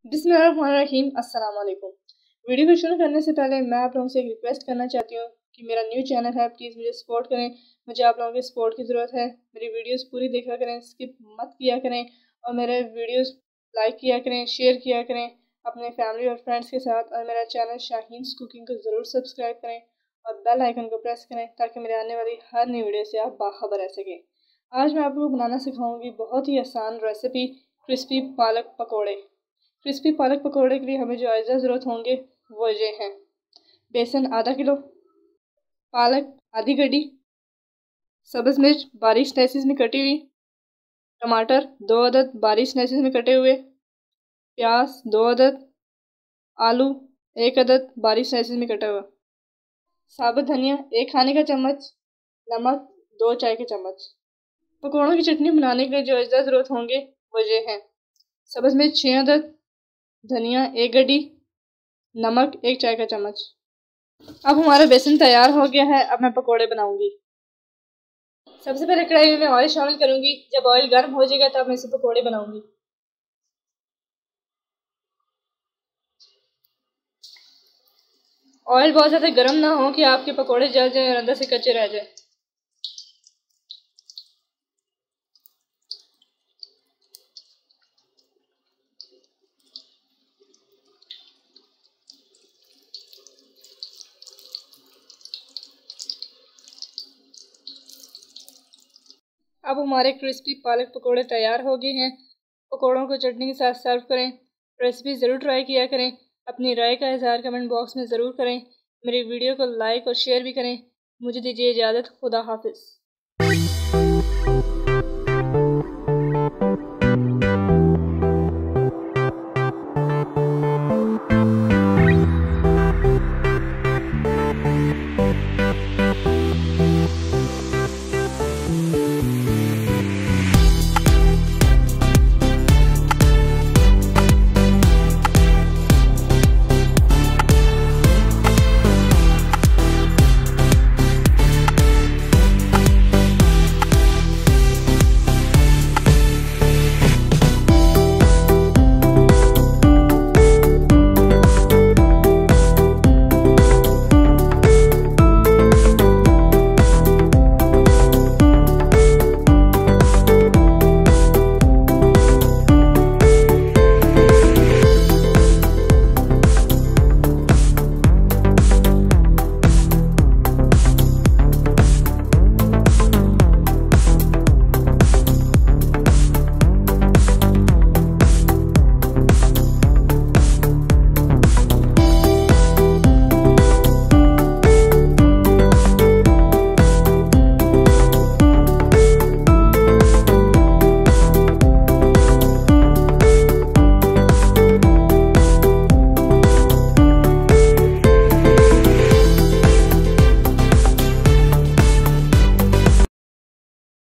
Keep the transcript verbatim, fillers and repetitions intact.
बिस्मिल्लाहिर्रहमानिर्रहीम। अस्सलाम वालेकुम। वीडियो को शुरू करने से पहले मैं आप लोगों से एक रिक्वेस्ट करना चाहती हूँ कि मेरा न्यू चैनल है, प्लीज़ मुझे सपोर्ट करें। मुझे आप लोगों की सपोर्ट की ज़रूरत है। मेरी वीडियोस पूरी देखा करें, स्किप मत किया करें और मेरे वीडियोस लाइक किया करें, शेयर किया करें अपने फैमिली और फ्रेंड्स के साथ। और मेरा चैनल शाहीन कुकिंग को ज़रूर सब्सक्राइब करें और बेल आइकन को प्रेस करें ताकि मेरे आने वाली हर नई वीडियो से आप बाखबर रह सकें। आज मैं आपको बनाना सिखाऊंगी बहुत ही आसान रेसिपी, क्रिस्पी पालक पकौड़े। क्रिस्पी पालक पकौड़े के लिए हमें जो अज्जा ज़रूरत होंगे वो ये हैं: बेसन आधा किलो, पालक आधी गड्डी, सब्ज़ मिर्च बारीक स्लाइसिस में कटी हुई, टमाटर दो अदद बारीक स्लाइसिस में कटे हुए, प्याज दो अदद, आलू एक अदद बारीक स्लाइसिस में कटा हुआ, साबुत धनिया एक खाने का चम्मच, नमक दो चाय के चम्मच। पकौड़ों की चटनी बनाने के लिए जो अज्जा ज़रूरत होंगे वो ये हैं: सब्ज़ मिर्च छः अदद, धनिया एक गड्डी, नमक एक चाय का चम्मच। अब हमारा बेसन तैयार हो गया है। अब मैं पकोड़े बनाऊंगी। सबसे पहले कढ़ाई में मैं ऑयल शामिल करूंगी। जब ऑयल गर्म हो जाएगा तब मैं इसे पकोड़े बनाऊंगी। ऑयल बहुत ज़्यादा गर्म ना हो कि आपके पकोड़े जल जाएं और अंदर से कच्चे रह जाएं। अब हमारे क्रिस्पी पालक पकोड़े तैयार हो गए हैं। पकोड़ों को चटनी के साथ सर्व करें। रेसिपी ज़रूर ट्राई किया करें। अपनी राय का इज़हार कमेंट बॉक्स में ज़रूर करें। मेरी वीडियो को लाइक और शेयर भी करें। मुझे दीजिए इजाज़त। खुदा हाफिज़।